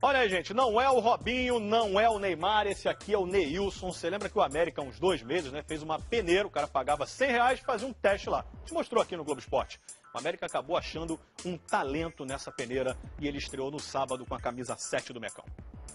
Olha aí, gente, não é o Robinho, não é o Neymar, esse aqui é o Neilson. Você lembra que o América, há uns 2 meses, né, fez uma peneira, o cara pagava R$100 e fazia um teste lá. A gente mostrou aqui no Globo Esporte. O América acabou achando um talento nessa peneira e ele estreou no sábado com a camisa 7 do Mecão.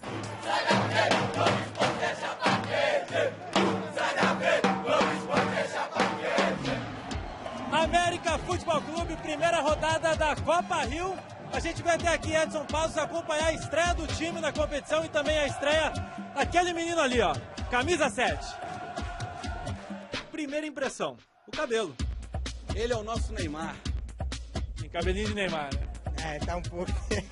América Futebol Clube, primeira rodada da Copa Rio. A gente vai ter aqui Edson Passos acompanhar a estreia do time na competição e também a estreia daquele menino ali, ó, camisa 7. Primeira impressão, o cabelo. Ele é o nosso Neymar. Tem cabelinho de Neymar, né? É, tá um pouco.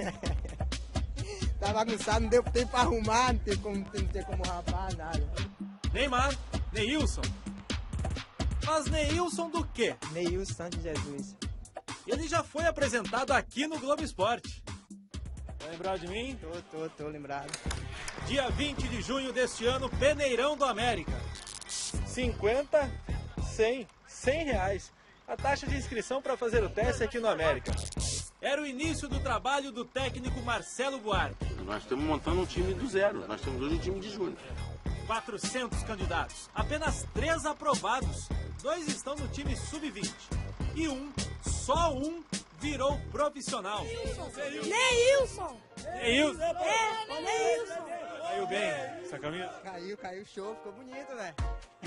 Tá bagunçado, não deu tempo pra arrumar, não tem como rapar, nada. Neymar, Neilson. Mas Neilson do quê? Neilson Santos Jesus. Ele já foi apresentado aqui no Globo Esporte. Tá lembrado de mim? Tô lembrado. Dia 20 de junho deste ano, Peneirão do América. 50, 100, R$100. A taxa de inscrição para fazer o teste aqui no América. Era o início do trabalho do técnico Marcelo Buarque. Nós estamos montando um time do zero. Nós temos hoje um time de júnior. 400 candidatos. Apenas 3 aprovados. 2 estão no time sub-20. E só um, virou profissional. Neilson! Neilson! Neilson! Caiu bem essa camisa? Caiu show, ficou bonito, né?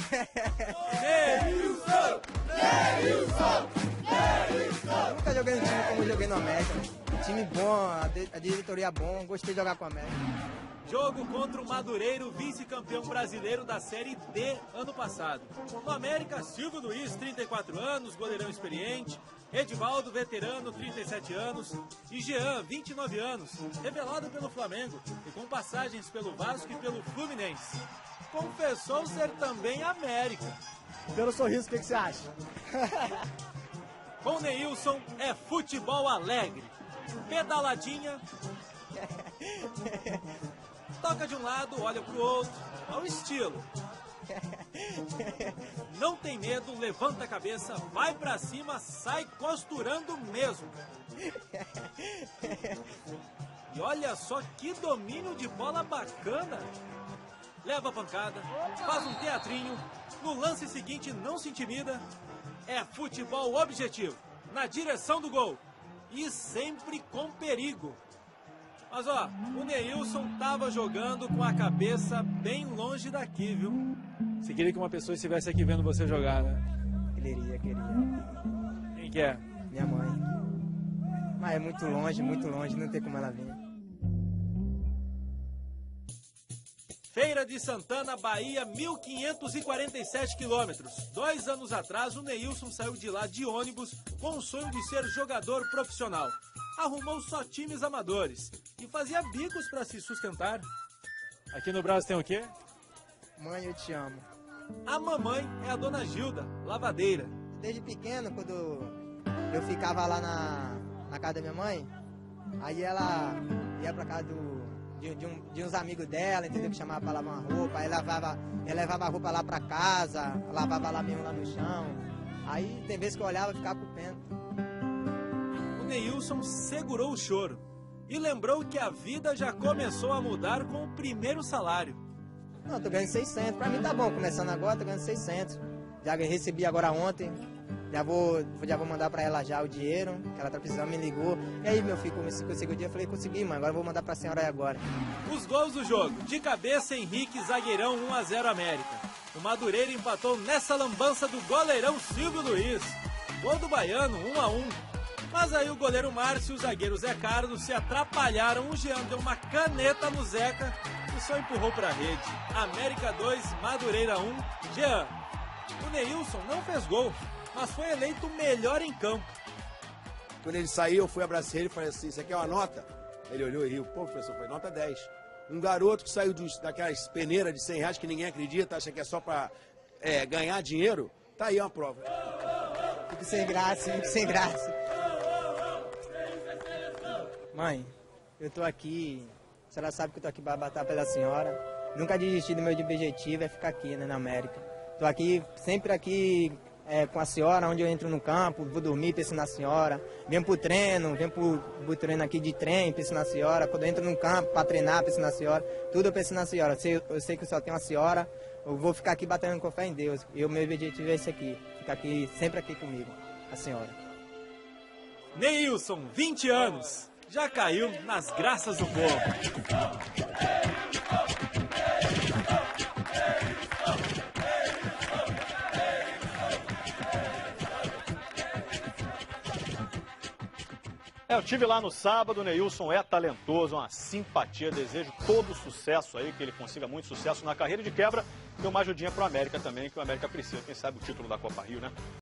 Neilson! Eu nunca joguei no time como eu joguei no América. Um time bom, a diretoria bom, gostei de jogar com o América. Jogo contra o Madureiro, vice-campeão brasileiro da Série D ano passado. No América, Silvio Luiz, 34 anos, goleirão experiente. Edivaldo, veterano, 37 anos. E Jean, 29 anos, revelado pelo Flamengo e com passagens pelo Vasco e pelo Fluminense. Confessou ser também América. Pelo sorriso, o que você acha? Com Neilson é futebol alegre. Pedaladinha. Toca de um lado, olha pro outro, ao estilo. Não tem medo, levanta a cabeça, vai pra cima, sai costurando mesmo. E olha só que domínio de bola bacana. Leva a pancada, faz um teatrinho, no lance seguinte não se intimida. É futebol objetivo, na direção do gol e sempre com perigo. Mas ó, o Neilson tava jogando com a cabeça bem longe daqui, viu? Você queria que uma pessoa estivesse aqui vendo você jogar, né? Queria. Quem que é? Minha mãe. Mas é muito longe, não tem como ela vir. Feira de Santana, Bahia, 1.547 quilômetros. 2 anos atrás, o Neilson saiu de lá de ônibus com o sonho de ser jogador profissional. Arrumou só times amadores e fazia bicos para se sustentar. Aqui no Brasil tem o quê? Mãe, eu te amo. A mamãe é a dona Gilda, lavadeira. Desde pequeno, quando eu ficava lá na casa da minha mãe, aí ela ia pra casa de uns amigos dela, entendeu? Que chamava pra lavar uma roupa, aí eu levava a roupa lá pra casa, lavava lá mesmo lá no chão. Aí tem vezes que eu olhava e ficava com pena. O Neilson segurou o choro e lembrou que a vida já começou a mudar com o primeiro salário. Não, tô ganhando 600, pra mim tá bom, começando agora tô ganhando 600. Já recebi agora ontem, já vou mandar pra ela já o dinheiro, que ela tá precisando, me ligou. E aí, meu filho, conseguiu o dinheiro? Eu falei, consegui, mãe, agora eu vou mandar pra senhora aí agora. Os gols do jogo, de cabeça Henrique, zagueirão, 1-0 América. O Madureira empatou nessa lambança do goleirão Silvio Luiz. Gol do Baiano, 1-1. Mas aí o goleiro Márcio e o zagueiro Zé Carlos se atrapalharam. O Jean deu uma caneta no Zeca e só empurrou pra rede. América 2, Madureira 1. Jean, o Neilson não fez gol, mas foi eleito o melhor em campo. Quando ele saiu, eu fui abraçar ele e falei assim, isso aqui é uma nota? Ele olhou e riu, pô, professor, foi nota 10. Um garoto que saiu daquelas peneiras de R$100 que ninguém acredita, acha que é só pra ganhar dinheiro, tá aí uma prova. Fico sem graça. Mãe, eu tô aqui, a senhora sabe que eu tô aqui para batalhar pela senhora. Nunca desisti do meu objetivo, é ficar aqui, né, na América. Tô aqui, sempre aqui, com a senhora, onde eu entro no campo, vou dormir, penso na senhora. Venho pro treino aqui de trem, penso na senhora. Quando eu entro no campo para treinar, penso na senhora. Tudo eu penso na senhora. Eu sei que eu só tenho uma senhora, eu vou ficar aqui batendo com fé em Deus. E o meu objetivo é esse aqui, ficar aqui, sempre aqui comigo, a senhora. Neilson, 20 anos, já caiu nas graças do povo. Eu estive lá no sábado, o Neilson é talentoso, uma simpatia, desejo todo sucesso aí, que ele consiga muito sucesso na carreira de quebra e uma ajudinha pro América também, que o América precisa, quem sabe o título da Copa Rio, né?